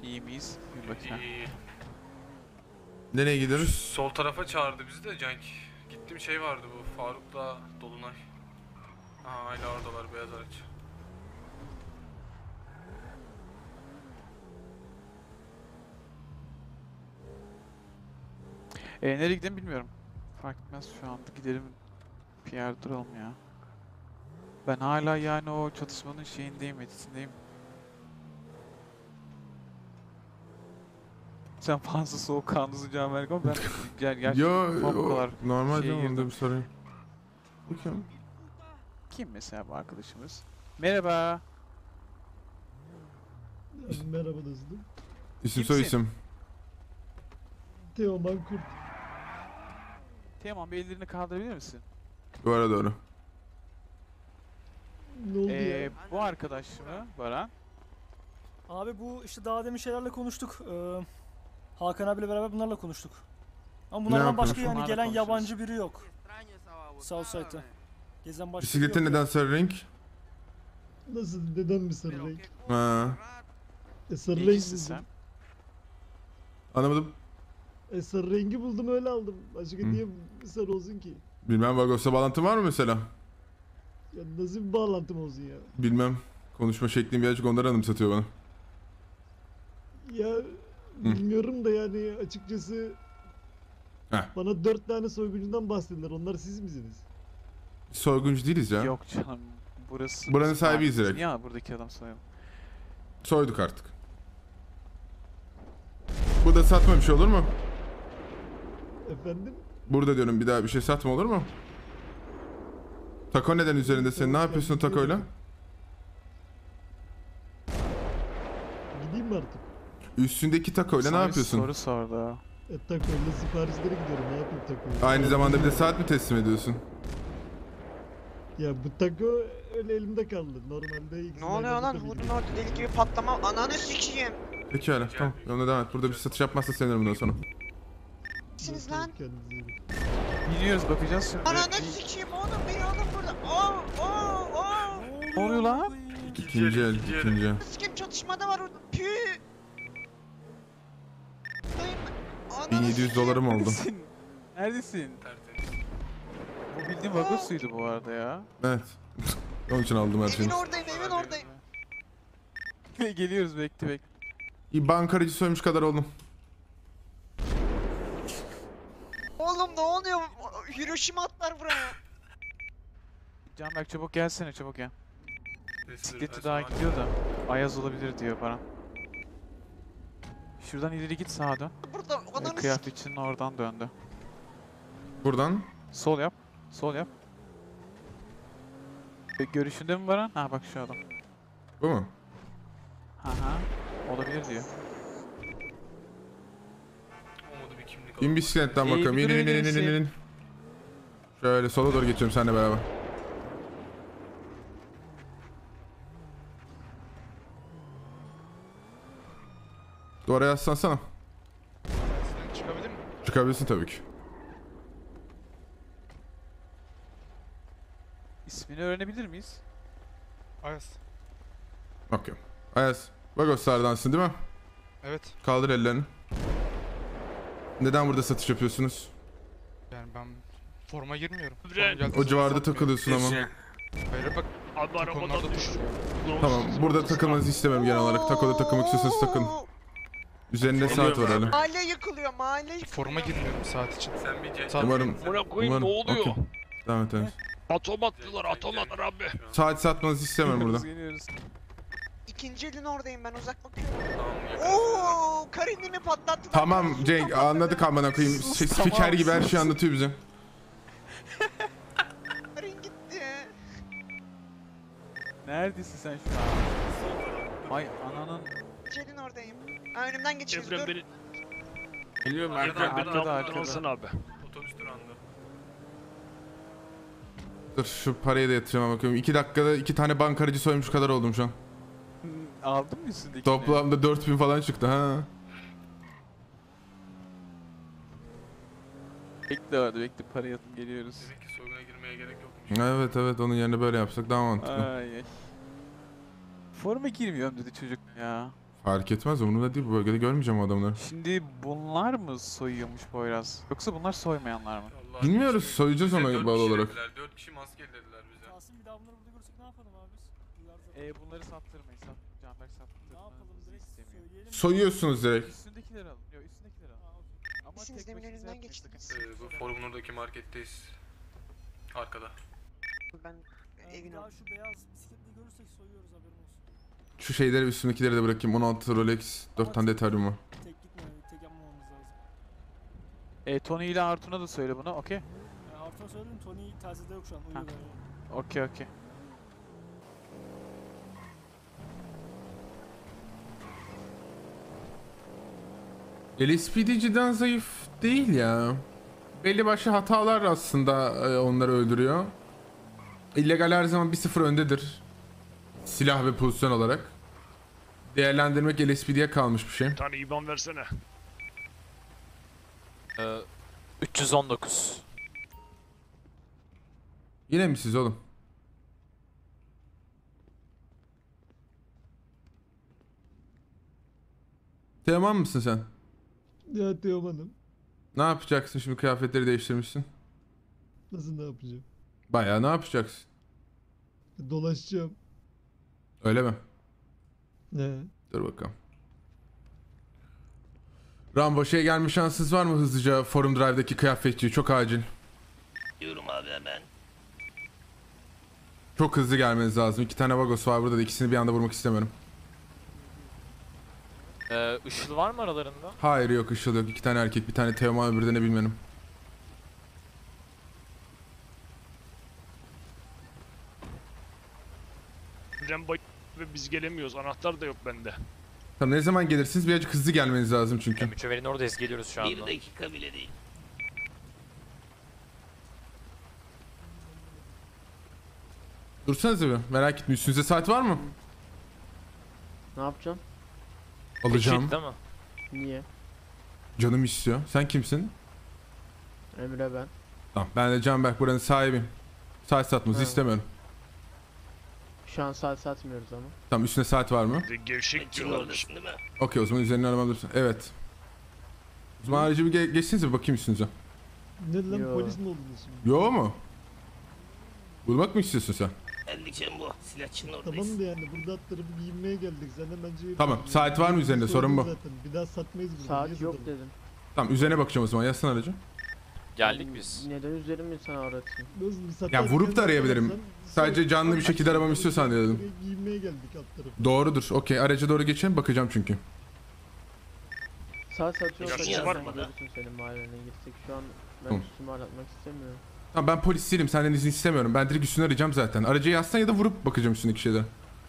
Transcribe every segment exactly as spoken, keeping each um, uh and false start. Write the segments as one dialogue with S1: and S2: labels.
S1: İyi miyiz? Bir bakayım.
S2: İyi.
S3: Nereye gidiyoruz?
S2: Sol tarafa çağırdı bizi de Cenk. Gittim şey vardı bu Faruk'la Dolunay. Aha hala oradalar beyaz araç.
S1: E, nereye gidelim bilmiyorum. Fark etmez şu anda gidelim bir yerde duralım ya. Ben hala yani o çatışmanın şeyindeyim, etkisindeyim. Sen fazla soğukkanlısın Can Berk ama ben ger gerçekten
S3: Yo,
S1: bu kadar
S3: o, normal
S1: şeye
S3: canım, onda
S1: girdim.
S3: bir sorun yok. Bakayım.
S1: Kim mesela bu arkadaşımız? Merhaba.
S4: Merhaba dostum.
S3: İsim
S1: Kimsin?
S3: soy isim.
S4: Teoman Kurt.
S1: Teoman bir ellerini kaldırabilir misin?
S3: Doğru doğru.
S4: Ne oldu
S1: Ee,
S4: ya?
S1: bu arkadaş mı Baran?
S5: Abi bu işte daha demin şeylerle konuştuk. Ee, Hakan abiyle beraber bunlarla konuştuk. Ama bunlardan başka
S3: yapıyorsun?
S5: yani
S1: Bunlarla
S5: gelen
S1: konuşuyoruz.
S5: yabancı biri yok. Southside'da. Gezen başka biri
S3: Bisiklete
S5: yok.
S3: neden sarı renk?
S4: Nasıl? Neden mi sarı renk?
S3: Ha,
S4: E sarı renk
S1: İlgisiz
S4: buldum.
S1: sen.
S3: anlamadım.
S4: E sarı rengi buldum öyle aldım. Başka
S3: Hı.
S4: niye sarı olsun ki?
S3: Bilmem, Vagos'la bağlantın var mı mesela?
S4: Ya nasıl bir bağlantım olsun ya?
S3: Bilmem. Konuşma şeklim birazcık onları anımsatıyor bana.
S4: Ya bilmiyorum da yani açıkçası
S3: Heh.
S4: bana dört tane soyguncudan bahsettiler. Onlar siz misiniz?
S3: Soyguncu değiliz ya.
S1: Yok canım. Burası
S3: Buranın
S1: bizim
S3: sahibiyiz
S1: mahallemiz.
S3: direkt.
S1: Niye buradaki adam soyalım?
S3: Soyduk artık. Burada satma bir şey olur mu?
S4: Efendim?
S3: Burada diyorum, bir daha bir şey satma olur mu? Tako neden üzerinde senin? Ne yapıyorsun o takoyla?
S4: Gideyim mi artık?
S3: Üstündeki takoyla ne
S1: Sana bir
S3: yapıyorsun?
S1: Soru sordu.
S4: E takoyla siparişlere gidiyorum. Ne yapayım takoyla?
S3: Aynı zamanda bir de saat mi teslim ediyorsun?
S4: Ya bu tako öyle elimde kaldı. Normalde
S6: Ne oluyor lan? Vurdun orada deli gibi patlama. Ananı sikeyim.
S3: Pekala, tamam. Yoluna devam et. Burada bir satış yapmazsa sevinirim bundan sonra.
S6: Siz lan.
S4: Kendinize iyi bakın.
S1: Biliyoruz bakacağız şimdi.
S6: Ananı sikeyim oğlum. Beni alın burada. Oo oo oo.
S1: Ne oluyor lan?
S3: İkinci el, ikinci el.
S6: Sikeyim çatışmada var orada. Pü. Dayım. Ananı
S3: bin yedi yüz
S6: sikeyim.
S3: dolarım oldu.
S1: Neredesin? Neredesin?
S2: Tertemiz.
S1: Bu bildiğin vagon suydu bu arada ya.
S3: Evet. Onun için aldım her
S6: Evin
S3: şeyi.
S6: oradayım evin oradayım.
S1: Geliyoruz bekle bekle.
S3: İyi, bankacı soymuş kadar oldum.
S6: Oğlum ne oluyor? Hiroşima atlar buraya.
S1: Canberk çabuk gelsene çabuk gel.
S2: Neyse,
S1: Bisikleti
S2: ben
S1: daha
S2: sonra-
S1: gidiyor da Ayaz olabilir diyor Baran. Şuradan ileri git sağa dön.
S6: Burada
S1: Ee,
S6: ananı sikeyim.
S1: Kıyafetçinin oradan döndü.
S3: Buradan.
S1: Sol yap. Sol yap. E, görüşünde mi Baran? Ha bak şu adam.
S3: Bu mu?
S1: Ha ha. Olabilir diyor.
S2: Olmadı bir kimlik
S3: İn
S2: alalım.
S3: bisikletten
S1: İyi,
S3: bakalım.
S1: bir
S3: İn in in in
S1: durabilirsin.
S3: in in in. Şöyle sola doğru geçiyorum seninle beraber. Duvara yaslansana.
S7: Çıkabilir mi?
S3: Çıkabilirsin tabii ki.
S1: İsmini öğrenebilir miyiz?
S7: Ayas.
S3: Okey. Ayaz. Vagoslardansın değil mi?
S7: Evet.
S3: Kaldır ellerini. Neden burada satış yapıyorsunuz?
S7: Yani ben forma girmiyorum.
S8: Bre-
S7: Forma geldiği
S3: O
S7: zaman
S3: civarda
S7: satmıyorum.
S3: takılıyorsun ama.
S7: Hayır bak.
S8: Abi
S7: Takonun
S8: arabadan
S7: orada
S8: düş.
S7: takılıyorum.
S3: Tamam, burada takılmanızı istemiyorum genel olarak. Takoda takılmak istiyorsanız takın. Üzerinde saat var hala.
S6: Mahalle yıkılıyor mahalle yıkılıyor.
S7: Forma girmiyorum saat için.
S2: Sen bir Cenk.
S7: Tamam.
S3: Umarım,
S8: Buna koyayım ne
S3: umarım.
S8: oluyor?
S3: Okey. Devam et, evet.
S8: Atom attılar atom attılar abi.
S3: Saat satmanızı istemiyorum burada.
S1: Geliyoruz.
S6: İkinci elin oradayım ben uzak bakıyorum.
S2: Tamam, yakın.
S6: Oo, karinimi patlattılar.
S3: Tamam
S6: Karısını
S3: Cenk,
S6: patlattılar.
S3: anladık amına koyayım.
S1: Sus,
S3: Şey,
S1: tamam,
S3: Spiker gibi her
S1: sus.
S3: şeyi anlatıyor bize.
S6: Karin gitti.
S1: Neredesin sen şu an? Ay ananın.
S6: İkinci elin oradayım. Ha, önümden geçiyoruz
S8: Evrem
S6: dur.
S8: beni.
S1: Geliyorum
S2: Arkada,
S1: arkada
S2: arkada,
S1: arkada.
S2: arkada.
S1: arkada.
S8: Alsana abi.
S2: Otobüs durağında.
S3: Dur şu parayı da yatıracağım bakıyorum. iki dakikada iki tane bankaracı soymuş kadar oldum şu an.
S1: Hı, Aldın mı üstündekini?
S3: Toplamda dört bin falan çıktı ha.
S1: Bekle orada bekle parayı atıp geliyoruz.
S2: Demek ki soyguna girmeye gerek yokmuş.
S3: Evet evet, onun yerine böyle yapsak daha mantıklı.
S1: Ay ay. Forma girmiyorum dedi çocuk ya.
S3: Fark etmez, umurumda değil, bu bölgede görmeyeceğim o adamları.
S1: Şimdi bunlar mı soyuyormuş Poyraz? Yoksa bunlar soymayanlar mı?
S2: Vallahi
S3: Bilmiyoruz,
S2: hiç-
S3: soyacağız
S2: Bize
S3: ona
S2: dört
S3: bağlı
S2: kişi
S3: olarak.
S2: dediler, dört kişi maskeli dediler bize.
S5: Tahsin bir daha bunları burada görsek ne yapalım abi biz? Uyardı zaten.
S1: E bunları sattırmayın. Sat, Canberk
S5: Ne
S1: sattırmayın.
S5: yapalım direkt söyleyelim. mi?
S3: Soyuyorsunuz direkt.
S1: Üstündekileri alın. Yok üstündekileri alın.
S5: Ha, okey.
S1: Ama
S6: Siz
S1: tek
S6: demin
S1: başınıza
S6: önünden
S1: yapmayın
S6: geçtiniz.
S1: sakın.
S2: Ee, bu forumun oradaki marketteyiz. Arkada.
S6: Ben
S5: Ee,
S6: evin
S5: bir daha
S6: orada.
S5: şu beyaz bisikletli görürsek soyuyoruz haberin olsun.
S3: Şu şeyleri, üstündekileri de bırakayım. on altı Rolex, dört tane detayım var.
S5: Tek gitme, tek yapmamamız lazım.
S1: E Tony ile Artun'a da söyle bunu. Okey.
S5: Yani Artun'a söyledim, Tony telsizde yok şu an, uyuyor
S1: Ha.
S5: galiba.
S1: Okey okey.
S3: L S P D cidden zayıf değil ya. Belli başlı hatalar aslında e, onları öldürüyor. İllegal her zaman bir sıfır öndedir. Silah ve pozisyon olarak. Değerlendirmek L S P D'ye kalmış bir şey.
S8: Bir tane IBAN versene.
S9: Ee, üç yüz on dokuz.
S3: Yine mi siz oğlum? Teoman mısın sen?
S4: Ya Teoman'ım.
S3: Ne yapacaksın şimdi, kıyafetleri değiştirmişsin?
S4: Nasıl ne yapacağım?
S3: Bayağı ne yapacaksın?
S4: Dolaşacağım.
S3: Öyle mi?
S4: Ne?
S3: Dur bakalım. Rambo, şey gelme şansınız var mı hızlıca Forum Drive'daki kıyafetçi? Çok acil.
S8: Diyorum abi hemen.
S3: Çok hızlı gelmeniz lazım. İki tane Vagos var burada da, ikisini bir anda vurmak istemiyorum.
S9: Ee, Işıl var mı aralarında?
S3: Hayır, yok, ışıl yok. İki tane erkek, bir tane Teoman, öbürü de ne bilmiyorum.
S8: Rembo ve biz gelemiyoruz. Anahtar da yok bende.
S3: Tamam, ne zaman gelirsiniz? Birazcık hızlı gelmeniz lazım çünkü.
S9: Mücevherin oradayız, geliyoruz şu anda.
S8: dakika bile değil.
S3: Dursanıza bir, merak etmeyin. Üstünüzde saat var mı?
S10: Ne yapacağım?
S3: Alacağım.
S9: Değil mi?
S10: Niye?
S3: Canım istiyor. Sen kimsin?
S10: Emre ben.
S3: Tamam, ben de Canberk, buranın sahibiyim. Saat satmanızı
S10: Ha.
S3: istemiyorum.
S10: Şu an saat satmıyoruz ama.
S3: Tamam, üstüne saat var mı?
S8: Bir de gevşek diyorlarmış.
S3: Okey, o zaman üzerine arama dursun. Evet. O zaman aracı bir ge- geçsinize, bir bakayım üstünüze.
S4: Ne lan,
S10: Yo.
S4: polis mi oldunuz şimdi?
S3: Yo mu? Bulmak mı istiyorsun sen?
S8: Endişem bu. Silahçının
S4: Tamam da yani burada alt tarafı giyinmeye geldik. Sen hemen şey
S3: Tamam,
S4: yapıyorsun.
S3: saat var mı
S4: Biz
S3: üzerinde? Sorun bu.
S4: Zaten. Bir daha satmayız burada.
S10: Saat
S4: niye
S10: yok
S4: satalım?
S10: dedim.
S3: Tamam, üzerine bakacağım o zaman. Yazsana aracı.
S9: Geldik biz.
S10: Neden üzerimi sana aratayım?
S4: Nasıl satarken
S3: Ya vurup da arayabilirim.
S4: sen-
S3: Sadece canlı bir
S4: sen-
S3: şekilde aramamı istiyorsan diye dedim.
S4: Buraya giyinmeye geldik alt tarafı.
S3: Doğrudur. Okey, araca doğru geçelim, bakacağım çünkü.
S10: Saat satıyorsa
S8: Yaşlısı var
S10: sen
S8: mı?
S10: görürsün senin mahallene gitsek. Şu an ben
S3: Tamam.
S10: üstümü aratmak istemiyorum.
S3: Tamam, ben polis değilim. Senden izin istemiyorum. Ben direkt üstünü arayacağım zaten. Aracı yazsan ya da vurup bakacağım üstündeki şeylere.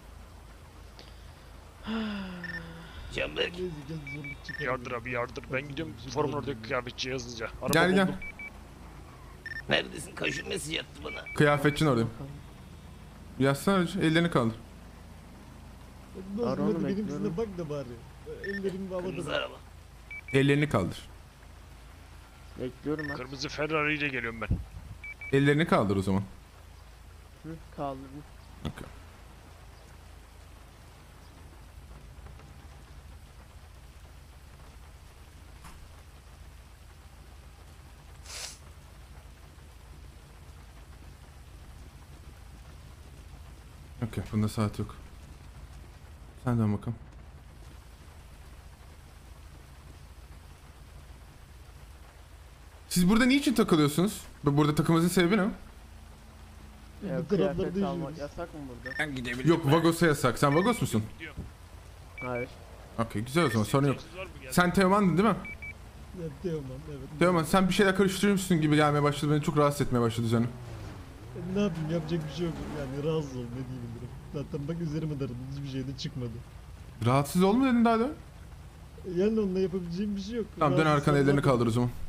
S8: Canberk.
S4: Neyse gel zorluk çıkaralım.
S8: Yardır abi yardır. Ben gidiyorum forumun oradaki kıyafetçiye hızlıca. Araba
S3: Gel gel.
S8: buldum. Neredesin? Kaşın mesaj attı bana.
S3: Kıyafetçin oradayım.
S10: Bakalım.
S3: Yazsana aracı. Ellerini kaldır.
S4: Dostum
S10: Ara onu
S4: hadi
S10: bekliyorum.
S4: benimkisine bak da bari. Ellerim havada.
S8: Kırmızı araba.
S3: Ellerini kaldır.
S10: Bekliyorum ben.
S8: Kırmızı Ferrari ile geliyorum ben.
S3: Ellerini kaldır o zaman.
S10: Hı, kaldırdım.
S3: Okey. Okey, bunda saat yok. Senden bakalım. Siz burada niçin takılıyorsunuz? Bu- Burada takılmanızın sebebi ne?
S10: Ya,
S4: Bu taraflarda
S10: kıyafet almak
S4: yüzüyoruz.
S10: yasak mı burada?
S3: Yok, Vagos'a yasak. Sen Vagos musun?
S10: Hayır.
S3: Okey, güzel o zaman, sorun yok.
S8: Taksiniz var mı? Geldi.
S3: Sen Teoman'dın değil mi?
S4: Ya Teoman evet.
S3: Teoman, sen bir şeyler karıştırıyormuşsun gibi gelmeye başladı. Beni çok rahatsız etmeye başladı üzerine.
S4: Ne yapayım, yapacak bir şey yok. Yani rahatsız ol, ne diyebilirim. Zaten bak üzerime darıldı, hiçbir şey de çıkmadı.
S3: Rahatsız olma dedin daha da.
S4: Yani onunla yapabileceğim bir şey yok.
S3: Tamam, dön
S4: Rahatsız
S3: arkana,
S4: ol,
S3: ellerini
S4: ne yapayım?
S3: kaldır o zaman.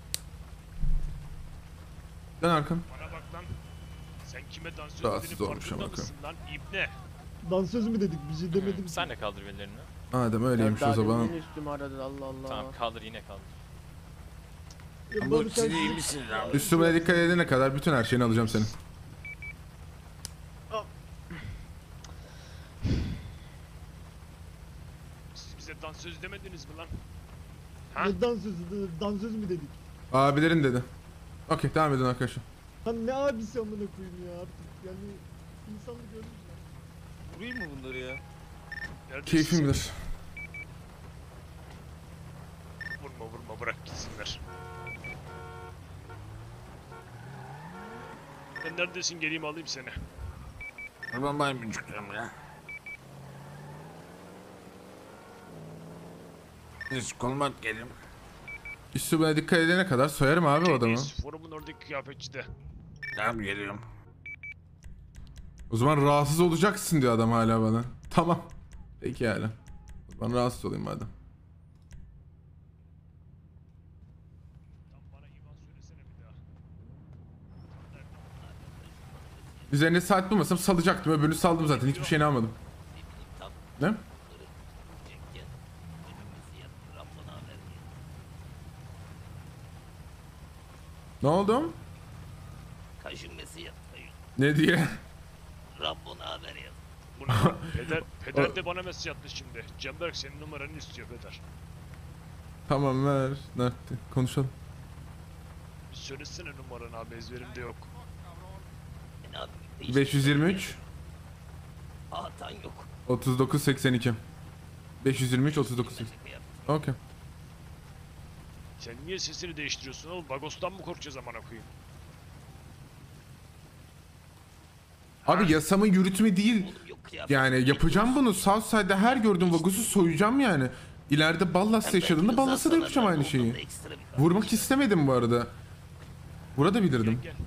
S3: Dön arkana.
S8: Bana bak lan. Sen kime dans
S3: Rahatsız
S8: ettiğinin
S3: olmuş
S8: farkında
S3: ama
S8: mısın lan? İbne.
S4: Dansöz mü dedik, bir şey demedim. ki.
S9: Sen de kaldır ellerini.
S3: Madem öyleymiş
S10: Ya
S3: o
S10: daha
S3: zaman.
S10: demin üstümü aradı Allah Allah.
S9: Tamam, kaldır, yine kaldır.
S4: Ya bari sen-
S8: misin lan?
S3: Üstüme dikkat edene kadar bütün her şeyini alacağım senin.
S8: Abiler dansöz demediniz mi lan? Ha?
S4: Ne dansözü, dansöz mü dedik?
S3: Abilerin dedi. Okey, devam edin arkadaşlar.
S4: Lan ne abisi amına koyayım ya artık. Yani insanlık ölmüş lan.
S6: Vurayım mı bunları ya?
S8: Neredesin
S3: Keyfim
S8: sen?
S3: bilir.
S8: Vurma vurma bırak gitsinler. Sen neredesin geleyim alayım seni.
S11: Ben maymuncuklarım ya. Neyse koluma at gelin.
S3: Üstüme dikkat edene kadar soyarım abi o adamı.
S8: Cengiz, forumun oradaki kıyafetçide.
S11: Tamam geliyorum.
S3: O zaman rahatsız olacaksın diyor adam hala bana. Tamam. Peki hala. Ben rahatsız olayım madem.
S8: Tam bana İvan söylesene bir daha.
S3: Üzerine saat bulmasam salacaktım. Öbürünü saldım zaten. Hiçbir şeyini almadım. Ne? Ne oldu?
S11: Kaşınması yap.
S3: Ne diye?
S11: Rabbona haber yaz.
S8: Bu ne? Peder, peder de bana mesaj attı şimdi. Cemberk senin numaranı istiyor Peder.
S3: Tamam ver. Nerede? Konuşalım.
S8: Bir söylesene numaranı abi ezberimde yok.
S3: beş yüz yirmi üç
S11: Atan yok.
S3: otuz dokuz seksen iki. beş yüz yirmi üç otuz dokuz seksen iki. Okey.
S8: Sen niye sesini değiştiriyorsun oğlum? Vagos'tan mı korkacağız amına koyayım?
S3: Abi yasamı yürütme değil.
S11: Yok kıyafet.
S3: Yani yapacağım bunu. Southside'da her gördüğüm vagosu soyacağım yani. İleride Ballas'ta yaşadığında Ballas'ta da yapacağım aynı şeyi.
S11: Ekstra bir
S3: Vurmak istemedim bu arada. Burada bilirdim.
S8: Gel gel.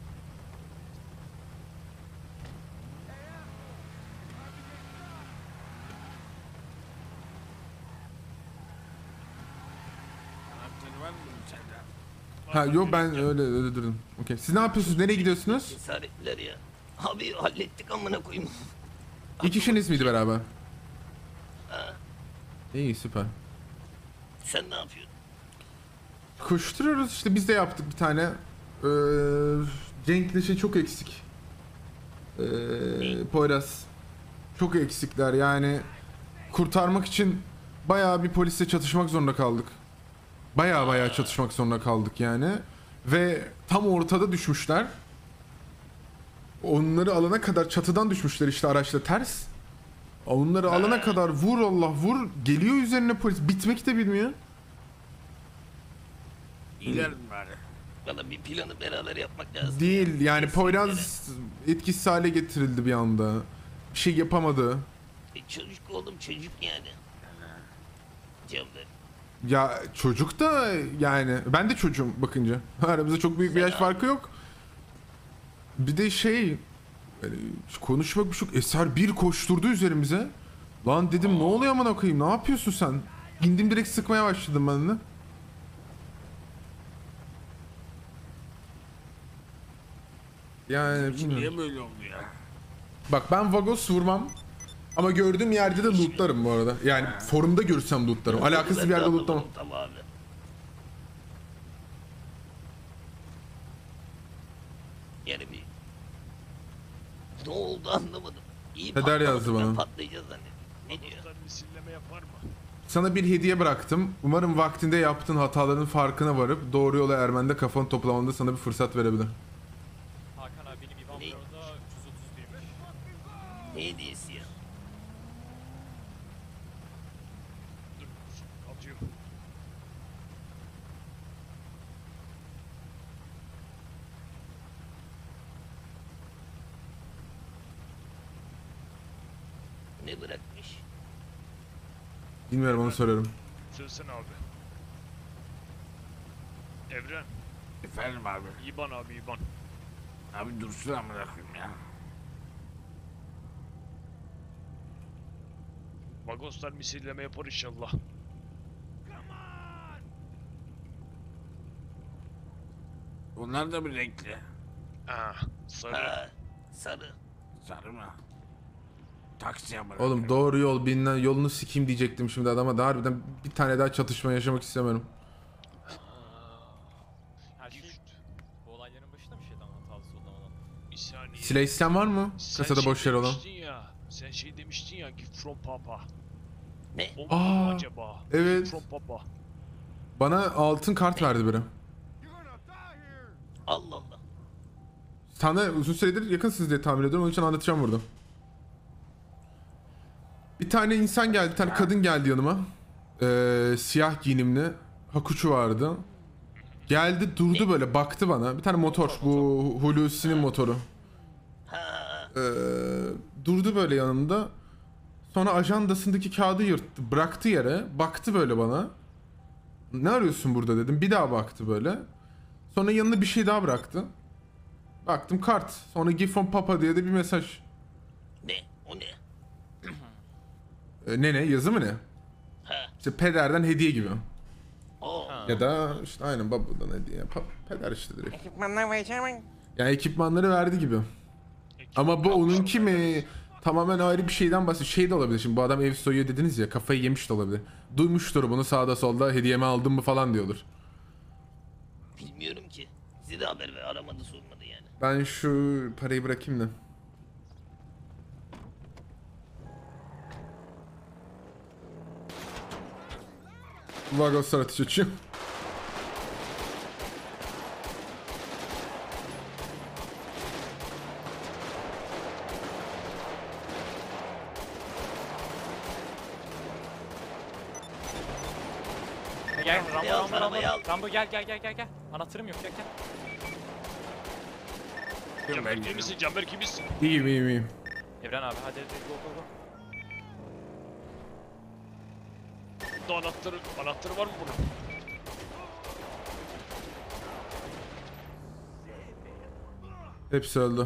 S11: Anahtarı var mı bunun sende?
S3: Ha yok ben öyle öyle durdum. Okey. Siz ne yapıyorsunuz? Nereye gidiyorsunuz?
S11: Cesaretler ya. Abi hallettik amına koyayım.
S3: İki kişiniz miydi beraber? İyi süper.
S11: Sen ne yapıyorsun?
S3: Koşturuyoruz işte biz de yaptık bir tane. Ee, Cenk'le şey çok eksik. Ee, Poyraz. Çok eksikler yani. Kurtarmak için bayağı bir polisle çatışmak zorunda kaldık. Bayağı bayağı çatışmak zorunda kaldık yani. Ve tam ortada düşmüşler. Onları alana kadar çatıdan düşmüşler işte araçla ters. Onları alana kadar vur Allah vur. Geliyor üzerine polis. Bitmek de bilmiyor.
S11: İyiler mi bari? Valla bir planı beraber yapmak lazım.
S3: Değil yani
S11: Kesinlikle.
S3: Poyraz etkisiz hale getirildi bir anda. Bir şey yapamadı.
S11: E, çocuk oğlum çocuk yani. Cember.
S3: Ya çocuk da yani ben de çocuğum bakınca. Aramızda çok büyük bir yaş farkı yok. Bir de şey yani konuşmak bir çok Eser bir koşturdu üzerimize. Lan dedim ne oluyor amına koyayım ne yapıyorsun sen? İndim direkt sıkmaya başladım ben de. Yani bilmiyorum.
S11: Niye böyle oldu ya?
S3: Bak ben Vagos vurmam. Ama gördüğüm yerde de lootlarım bu arada. Yani forumda görürsem lootlarım. Alakasız bir yerde lootlamam.
S11: Tamam abi. Yani bir... Ne oldu anlamadım. İyi
S3: Peder
S11: patlamadı,
S3: yazdı
S11: ben
S3: bana.
S11: Patlayacağız zannettim. Ne diyor?
S8: Vagos'tan misilleme yapar mı?
S3: Sana bir hediye bıraktım. Umarım vaktinde yaptığın hataların farkına varıp doğru yola ermende kafanı toplamanda sana bir fırsat verebilir.
S9: Hakan abi benim İvan
S11: Ne?
S9: Bey'de üç yüz otuz birmiş.
S11: Ne hediyesi ya?
S8: Dur atıyor.
S11: Ne bırakmış?
S3: Bilmiyorum onu soruyorum.
S8: Söylesene abi. Evren.
S11: Efendim abi.
S8: İban abi İban.
S11: Abi dursun amına koyayım ya.
S8: Vagoslar misilleme yapar inşallah.
S11: Onlar da bir renkli.
S8: Ha, sarı.
S11: Ha, sarı. Sarı mı? Taksi amına
S3: Oğlum
S11: koyayım.
S3: doğru yol bilinen yolunu sikeyim diyecektim şimdi adama da harbiden bir tane daha çatışma yaşamak istemiyorum.
S9: Her şey bu olayların başında bir şeyden hatalı sollamadan.
S8: Bir saniye.
S3: Silah istem var mı?
S8: Sen
S3: Kasada
S8: şey
S3: boş yer olan.
S8: demiştin ya, sen şey demiştin ya, gift from papa. O mu
S3: Aa,
S8: acaba?
S3: evet.
S8: From Papa.
S3: Bana altın kart verdi biri.
S8: Allah Allah.
S3: Sana uzun süredir yakınsınız diye tahmin ediyorum. Onun için anlatacağım burada. Bir tane insan geldi, bir tane kadın geldi yanıma. Ee, siyah giyinimli. Hakuçu vardı. Geldi durdu böyle baktı bana. Bir tane motor. Bu Hulusi'nin motoru. Ee, durdu böyle yanımda. Sonra ajandasındaki kağıdı yırttı. Bıraktı yere. Baktı böyle bana. Ne arıyorsun burada dedim. Bir daha baktı böyle. Sonra yanına bir şey daha bıraktı. Baktım kart. Sonra Gift from Papa diye de bir mesaj.
S8: Ne? O ne?
S3: Ee, ne ne? Yazı mı ne? İşte pederden hediye gibi.
S8: Oo.
S3: Ya da işte aynen babadan hediye. Pa- peder işte direkt.
S11: Ekipmanlar vereceğim.
S3: Yani ekipmanları verdi gibi. Ama bu onunki mi? Tamamen ayrı bir şeyden bahsediyor. Şey de olabilir şimdi bu adam ev soyuyor dediniz ya kafayı yemiş de olabilir. Duymuştur bunu sağda solda hediyemi aldım mı falan diyordur.
S8: Bilmiyorum ki. Size de haber ver. Aramadı sormadı yani.
S3: Ben şu parayı bırakayım da. Vagoslar ateş açıyor.
S9: Gel Rambo
S8: al,
S9: Rambo
S8: arabayı al.
S9: Rambo. Rambo gel gel gel gel gel. Anahtarım yok gel gel.
S8: Canberk iyi misin? Canberk iyi misin?
S3: İyiyim iyiyim iyiyim.
S9: Evren abi hadi hadi go go go.
S8: Burada anahtarı, anahtarı var mı bunun?
S3: Hepsi öldü.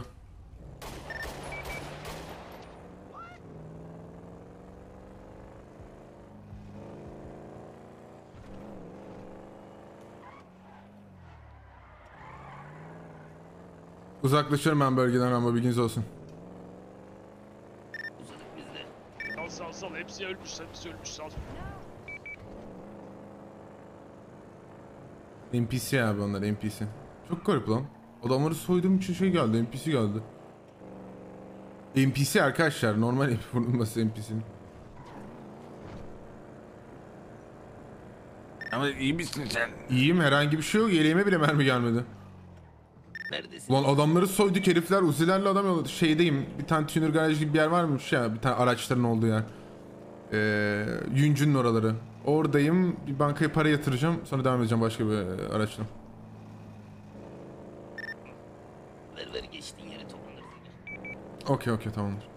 S3: Uzaklaşıyorum ben bölgeden ama bilginiz olsun.
S8: Uzadık biz de. Sal sal sal. Hepsi ölmüş. Hepsi ölmüş. Sal.
S3: N P C abi onlar N P C. Çok garip lan. Adamları soyduğum için şey geldi N P C geldi. N P C arkadaşlar normal vurulması N P C'nin.
S11: Ama iyi misin sen?
S3: İyiyim herhangi bir şey yok yeleğime bile mermi gelmedi.
S8: Neredesin?
S3: Ulan adamları soyduk herifler uzilerle adam yolladı. Şeydeyim bir tane tuner garaj gibi bir yer varmış ya bir tane araçların olduğu yer. Ee, Yüncü'nün oraları. Oradayım bir bankaya para yatıracağım sonra devam edeceğim başka bir e, araçla.
S8: Ver ver geçtiğin yeri toplanırız yine.
S3: Okey okey tamamdır.